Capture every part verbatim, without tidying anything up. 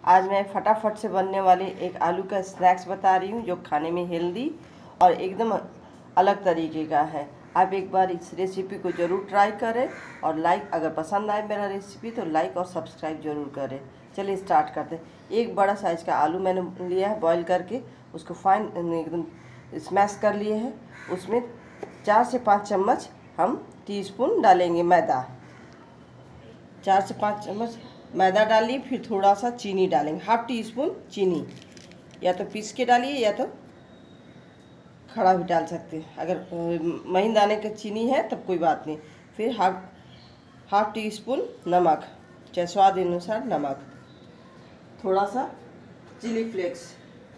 आज मैं फटाफट से बनने वाले एक आलू का स्नैक्स बता रही हूँ जो खाने में हेल्दी और एकदम अलग तरीके का है। आप एक बार इस रेसिपी को ज़रूर ट्राई करें और लाइक, अगर पसंद आए मेरा रेसिपी तो लाइक और सब्सक्राइब ज़रूर करें। चलिए स्टार्ट करते हैं। एक बड़ा साइज़ का आलू मैंने लिया है, बॉईल करके उसको फाइन एकदम स्मैश कर लिए हैं। उसमें चार से पाँच चम्मच हम टीस्पून डालेंगे मैदा। चार से पाँच चम्मच मैदा डालिए, फिर थोड़ा सा चीनी डालेंगे, हाफ टी स्पून चीनी, या तो पीस के डालिए या तो खड़ा भी डाल सकते हैं। अगर महीन दाने का चीनी है तब कोई बात नहीं। फिर हाफ हाफ टी स्पून नमक, चाहे स्वाद अनुसार नमक, थोड़ा सा चिली फ्लेक्स।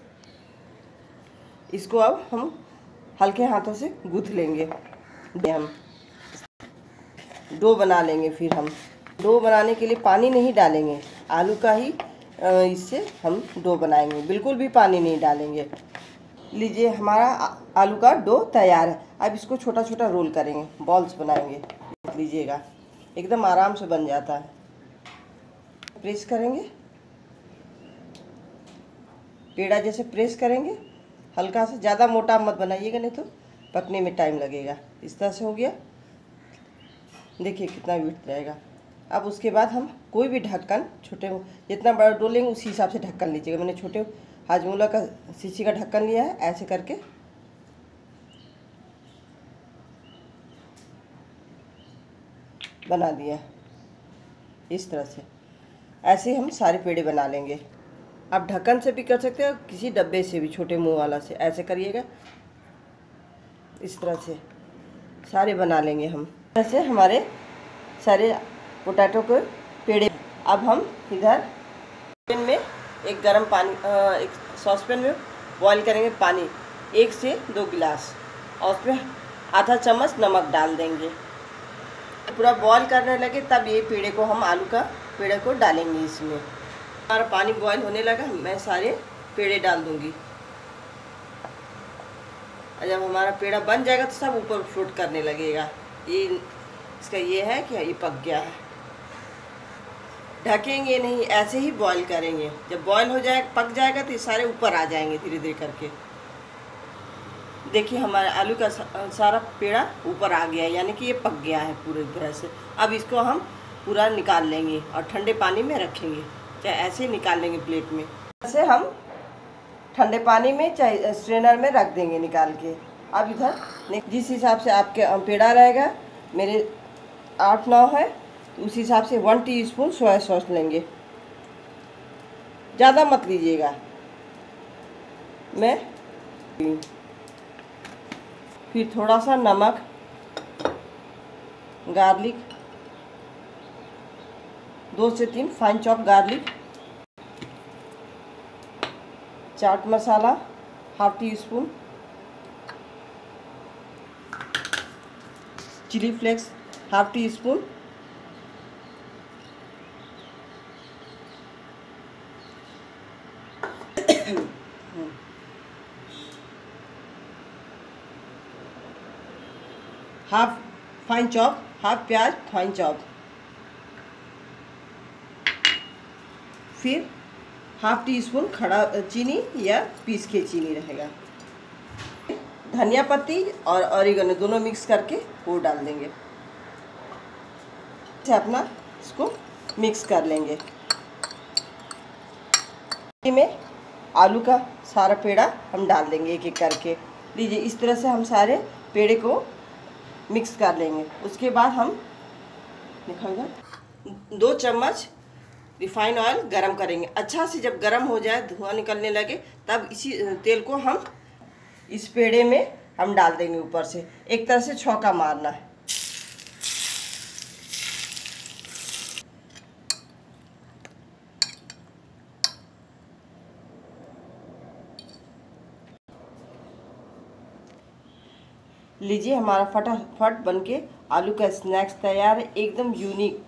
इसको अब हम हल्के हाथों से गूँथ लेंगे। हम डो बना लेंगे। फिर हम डो बनाने के लिए पानी नहीं डालेंगे, आलू का ही इससे हम डो बनाएंगे, बिल्कुल भी पानी नहीं डालेंगे। लीजिए हमारा आलू का डो तैयार है। अब इसको छोटा छोटा रोल करेंगे, बॉल्स बनाएंगे। लीजिएगा एकदम आराम से बन जाता है। प्रेस करेंगे, पेड़ा जैसे प्रेस करेंगे, हल्का सा, ज़्यादा मोटा मत बनाइएगा नहीं तो पकने में टाइम लगेगा। इस तरह से हो गया, देखिए कितना विड्थ रहेगा। अब उसके बाद हम कोई भी ढक्कन, छोटे जितना बड़ा डो लेंगे उसी हिसाब से ढक्कन लीजिएगा। मैंने छोटे हाजमोला का शीशी का ढक्कन लिया है। ऐसे करके बना दिया इस तरह से। ऐसे हम सारे पेड़े बना लेंगे। आप ढक्कन से भी कर सकते हो, किसी डब्बे से भी, छोटे मुंह वाला से। ऐसे करिएगा, इस तरह से सारे बना लेंगे हम। ऐसे हमारे सारे पोटैटो के पेड़े। अब हम इधर पैन में एक गरम पानी, एक सॉसपैन में बॉईल करेंगे पानी, एक से दो गिलास, और उसमें आधा चम्मच नमक डाल देंगे। पूरा बॉईल करने लगे तब ये पेड़े को, हम आलू का पेड़े को डालेंगे इसमें। हमारा पानी बॉईल होने लगा, मैं सारे पेड़े डाल दूँगी। जब हमारा पेड़ा बन जाएगा तो सब ऊपर फ्लोट करने लगेगा। ये इसका ये है कि ये पक गया है। ढकेंगे नहीं, ऐसे ही बॉईल करेंगे। जब बॉईल हो जाए, पक जाएगा तो ये सारे ऊपर आ जाएंगे धीरे धीरे करके। देखिए हमारा आलू का सारा पेड़ा ऊपर आ गया है, यानी कि ये पक गया है पूरी तरह से। अब इसको हम पूरा निकाल लेंगे और ठंडे पानी में रखेंगे, चाहे ऐसे निकाल लेंगे प्लेट में। ऐसे हम ठंडे पानी में चाहे स्ट्रेनर में रख देंगे निकाल के। अब इधर जिस हिसाब से आपके पेड़ा रहेगा, मेरे आठ नौ है तो उस हिसाब से वन टीस्पून सोया सॉस लेंगे। ज़्यादा मत लीजिएगा। मैं फिर थोड़ा सा नमक, गार्लिक, दो से तीन fine chop garlic, chaat masala half teaspoon, chilli flakes half teaspoon, half fine chop, half प्याज फाइन चॉप, फिर हाफ टी स्पून खड़ा चीनी या पीस के चीनी रहेगा। धनिया पत्ती और ऑरिगेनो दोनों मिक्स करके वो डाल देंगे। अपना इसको मिक्स कर लेंगे। में आलू का सारा पेड़ा हम डाल देंगे एक एक करके। लीजिए इस तरह से हम सारे पेड़े को मिक्स कर लेंगे। उसके बाद हम दिखाऊंगा, दो चम्मच रिफाइंड ऑयल गरम करेंगे। अच्छा से जब गरम हो जाए, धुआं निकलने लगे, तब इसी तेल को हम इस पेड़े में हम डाल देंगे ऊपर से। एक तरह से छौंका मारना है। लीजिए हमारा फटाफट बनके आलू का स्नैक्स तैयार है, एकदम यूनिक।